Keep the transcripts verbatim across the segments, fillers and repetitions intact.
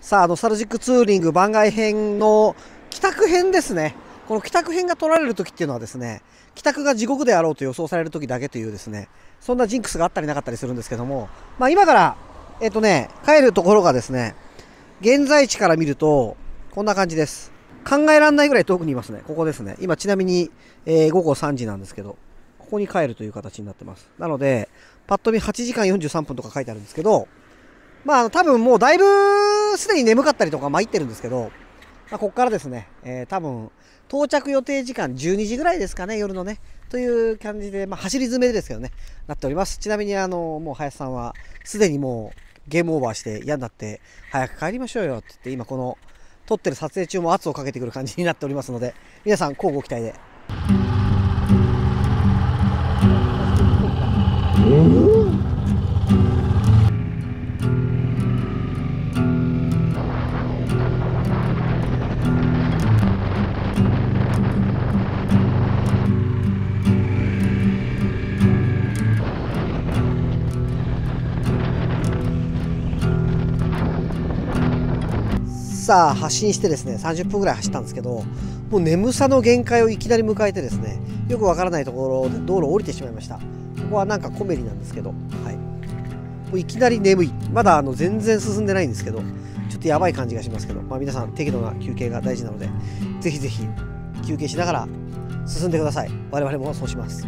さあ、ノスタルジックツーリング番外編の帰宅編ですね。この帰宅編が取られる時っていうのはですね、帰宅が地獄であろうと予想される時だけというですね、そんなジンクスがあったりなかったりするんですけども、まあ今から、えっとね、帰るところがですね、現在地から見ると、こんな感じです。考えられないぐらい遠くにいますね。ここですね。今ちなみに、えー、ごごさんじなんですけど、ここに帰るという形になってます。なので、パッと見はちじかんよんじゅうさんぷんとか書いてあるんですけど、まあ多分もうだいぶすでに眠かったりとか参ってるんですけど、まあ、ここからですね、えー、多分到着予定時間じゅうにじぐらいですかね、夜のね。という感じで、まあ走り詰めですけどね、なっております。ちなみにあの、もう林さんはすでにもうゲームオーバーして嫌になって早く帰りましょうよって言って、今この撮ってる撮影中も圧をかけてくる感じになっておりますので、皆さん乞うご期待で。さあ発進してですねさんじゅっぷんぐらい走ったんですけど、もう眠さの限界をいきなり迎えてですね、よくわからないところで道路を降りてしまいました。ここはなんかコメリなんですけど、はい、もういきなり眠い。まだあの全然進んでないんですけど、ちょっとやばい感じがしますけど、まあ、皆さん適度な休憩が大事なので、ぜひぜひ休憩しながら進んでください。我々もそうします。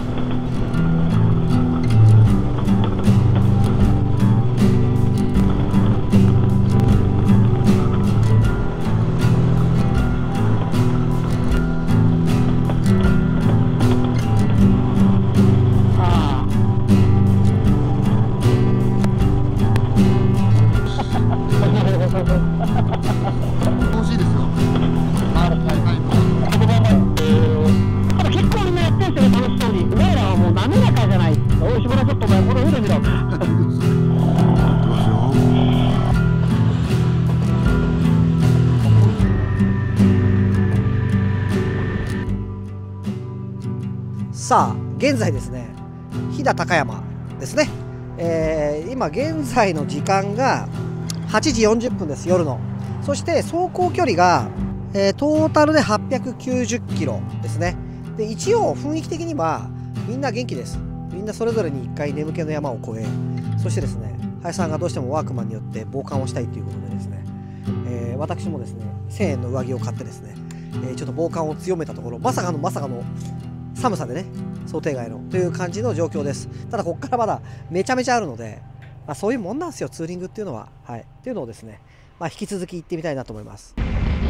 さあ現在ですね、飛騨高山ですね、えー、今現在の時間がはちじよんじゅっぷんです、夜の。そして走行距離が、えー、トータルではっぴゃくきゅうじゅっキロですね。で一応雰囲気的にはみんな元気です。みんなそれぞれにいっかい眠気の山を越え、そしてですね、林さんがどうしてもワークマンによって防寒をしたいということでですね、えー、私もですねせんえんの上着を買ってですね、えー、ちょっと防寒を強めたところ、まさかのまさかの寒さでね、想定外のという感じの状況です。ただここからまだめちゃめちゃあるので、まあ、そういうもんなんですよ、ツーリングっていうのは。はい、っていうのをですね、まあ、引き続き行ってみたいなと思います。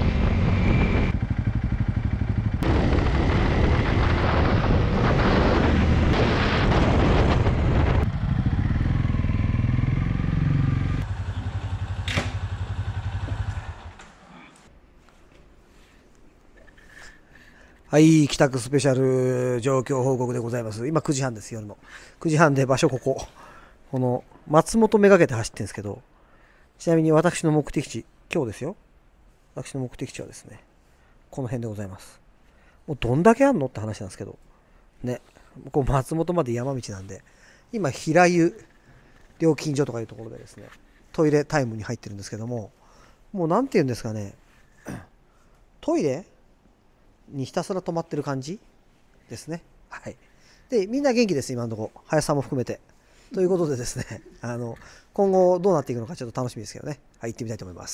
はい、帰宅スペシャル状況報告でございます。今くじはんです、夜の。くじはんで場所ここ。この松本めがけて走ってるんですけど、ちなみに私の目的地、今日ですよ。私の目的地はですね、この辺でございます。もうどんだけあんのって話なんですけど、ね、こう松本まで山道なんで、今、平湯料金所とかいうところでですね、トイレタイムに入ってるんですけども、もうなんて言うんですかね、トイレにひたすら止まってる感じですね。はい。で、みんな元気です、今のところ。林さんも含めて。ということでですね、あの、今後どうなっていくのかちょっと楽しみですけどね。はい、行ってみたいと思います。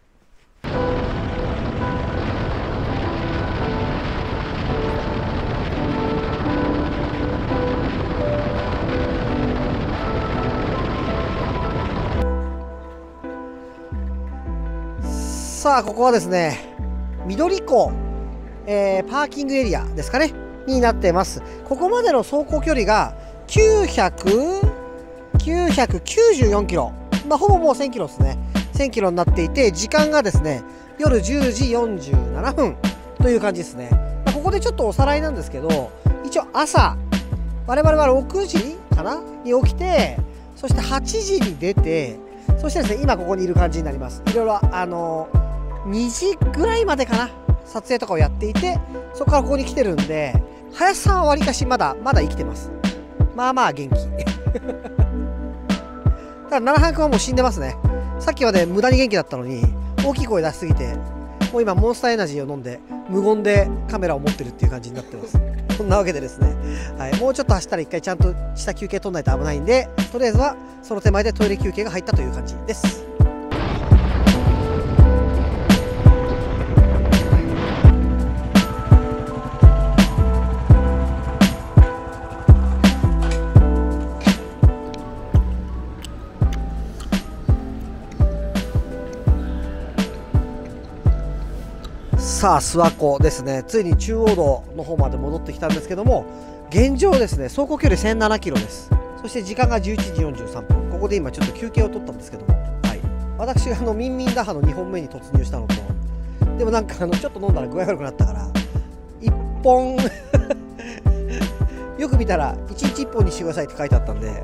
さあ、ここはですね、緑湖、えー、パーキングエリアですかね、になってます。ここまでの走行距離がきゅうひゃく、きゅうひゃくきゅうじゅうよんキロ。まあ、ほぼもうせんキロですね。せんキロになっていて、時間がですね、夜じゅうじよんじゅうななふんという感じですね。まあ、ここでちょっとおさらいなんですけど、一応朝、我々はろくじかなに起きて、そしてはちじに出て、そしてですね、今ここにいる感じになります。いろいろ、あのー、にじぐらいまでかな、撮影とかをやっていて、そこからここに来てるんで、林さんはわりかしまだまだ生きてます。まあまあ元気ただ奈良藩君はもう死んでますね。 さっきはね無駄に元気だったのに大きい声出しすぎて、もう今モンスターエナジーを飲んで無言でカメラを持ってるっていう感じになってます。そんなわけでですね、はい、もうちょっと走ったら一回ちゃんとした休憩取んないと危ないんで、とりあえずはその手前でトイレ休憩が入ったという感じです。さあ諏訪湖ですね、ついに中央道の方まで戻ってきたんですけども、現状ですね走行距離せんななキロです。そして時間がじゅういちじよんじゅうさんぷん、ここで今ちょっと休憩を取ったんですけども、はい、私があのミンミン打破のにほんめに突入したのと、でもなんかあのちょっと飲んだら具合悪くなったからいっぽんよく見たらいちにちいっぽんにしてくださいって書いてあったんで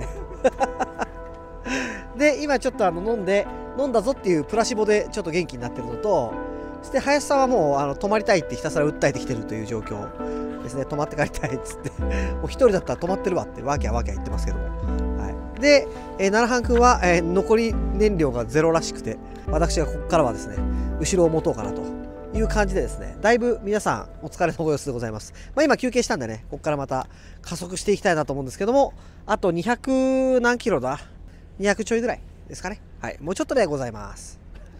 で今ちょっとあの飲んで飲んだぞっていうプラシボでちょっと元気になってるのと、そして林さんはもうあの泊まりたいってひたすら訴えてきてるという状況ですね。泊まって帰りたいっつってもう一人だったら泊まってるわってわけはわけは言ってますけども、はい、で、えー、奈良藩君は、えー、残り燃料がゼロらしくて、私がここからはですね後ろを持とうかなという感じでですね、だいぶ皆さんお疲れのご様子でございます。まあ、今休憩したんでね、ここからまた加速していきたいなと思うんですけども、あとにひゃく何キロだにひゃくちょいぐらいですかね。はい、もうちょっとでございます。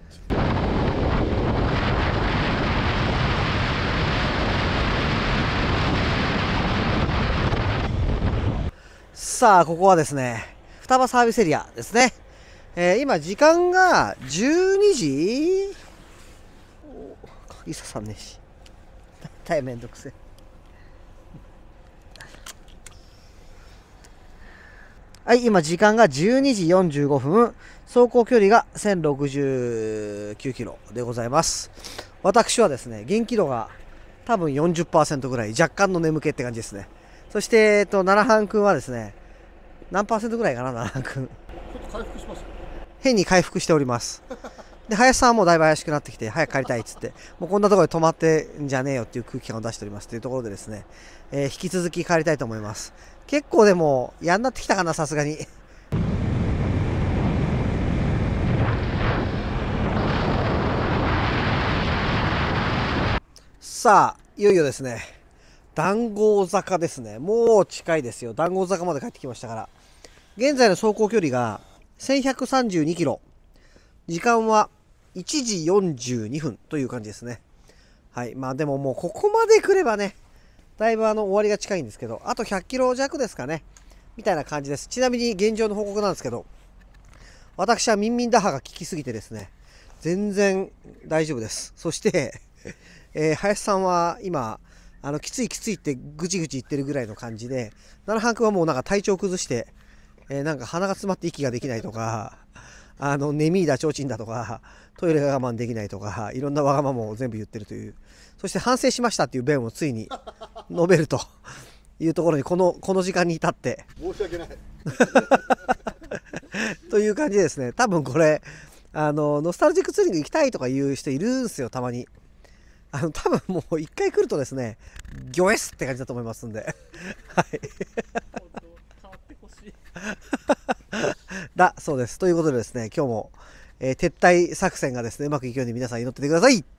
さあここはですね双葉サービスエリアですね。えー、今時間がじゅうにじ、鍵ささんねえし大変めんどくせえ。はい、今時間がじゅうにじよんじゅうごふん、走行距離がせんろくじゅうきゅうキロでございます。私はですね元気度が多分 よんじゅっパーセント ぐらい、若干の眠気って感じですね。そして、えっと、奈良藩君はですね、何パーセントぐらいかな、奈良藩君。 ちょっと回復しました。 変に回復しております。で、林さんはもうだいぶ怪しくなってきて、早く帰りたいっつって、もうこんなところで止まってんじゃねえよっていう空気感を出しておりますというところでですね、えー、引き続き帰りたいと思います。結構でも、やんなってきたかな、さすがに。さあ、いよいよですね。談合坂ですね。もう近いですよ。談合坂まで帰ってきましたから。現在の走行距離がせんひゃくさんじゅうにキロ。時間はいちじよんじゅうにふんという感じですね。はい。まあでももうここまで来ればね、だいぶあの終わりが近いんですけど、あとひゃっキロ弱ですかね。みたいな感じです。ちなみに現状の報告なんですけど、私はミンミン打破が効きすぎてですね、全然大丈夫です。そして、えー、林さんは今、あのきついきついってぐちぐち言ってるぐらいの感じで、奈良藩君はもうなんか体調崩して、えー、なんか鼻が詰まって息ができないとか、あの眠いだちょうちんだとか、トイレが我慢できないとか、いろんなわがままを全部言ってるという、そして反省しましたっていう弁をついに述べるというところに、このこの時間に至って申し訳ないという感じでですね、多分これあのノスタルジックツーリング行きたいとかいう人いるんですよ、たまに。あの多分もう一回来るとですね、ギョエスって感じだと思いますんで、はいだそうです。ということでですね、今日も、えー、撤退作戦がですねうまくいくように皆さん祈っててください。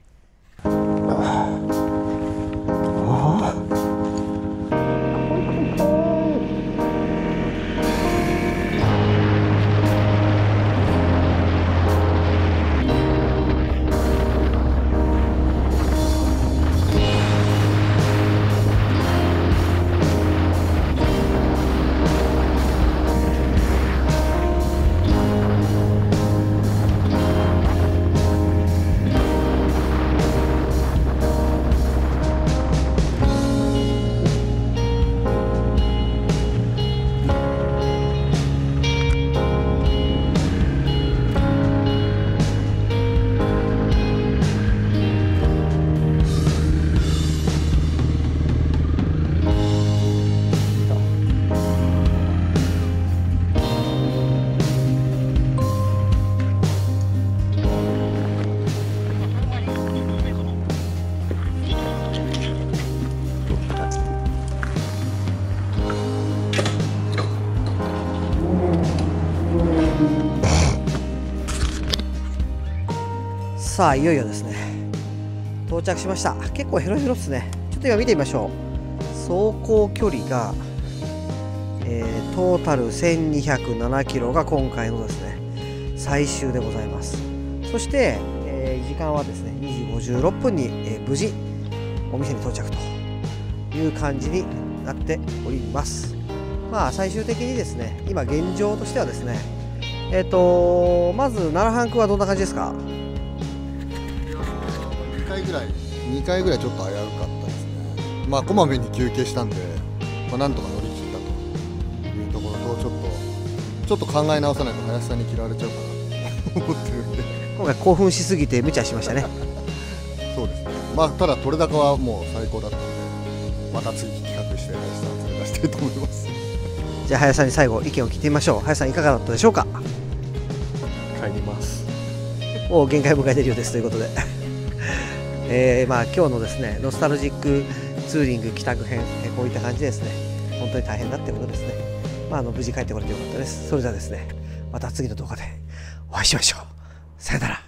さあいよいよですね、到着しました。結構ヘロヘロっすね。ちょっと今見てみましょう。走行距離が、えー、トータルせんにひゃくななキロが今回のですね最終でございます。そして、えー、時間はですねにじごじゅうろっぷんに、えー、無事お店に到着という感じになっております。まあ最終的にですね、今現状としてはですね、えっとまず奈良藩区はどんな感じですか？ にかいぐらいにかいぐらいちょっと危うかったですね。まあこまめに休憩したんで、まあ、なんとか乗り切ったというところと、ちょっとちょっと考え直さないと林さんに嫌われちゃうかなと思ってるんで、 今回興奮しすぎて無茶しましたね。 そうですね。まあただ取れ高はもう最高だったので、また次企画して林さんを連れ出したいと思います。 じゃあ林さんに最後意見を聞いてみましょう。林さんいかがだったでしょうか？ 帰ります。 もう限界を迎えているようですということでえー、まあ今日のですねノスタルジックツーリング帰宅編、えー、こういった感じでですね本当に大変だってことですね。まああの無事帰ってこれてよかったです。それではですねまた次の動画でお会いしましょう。さよなら。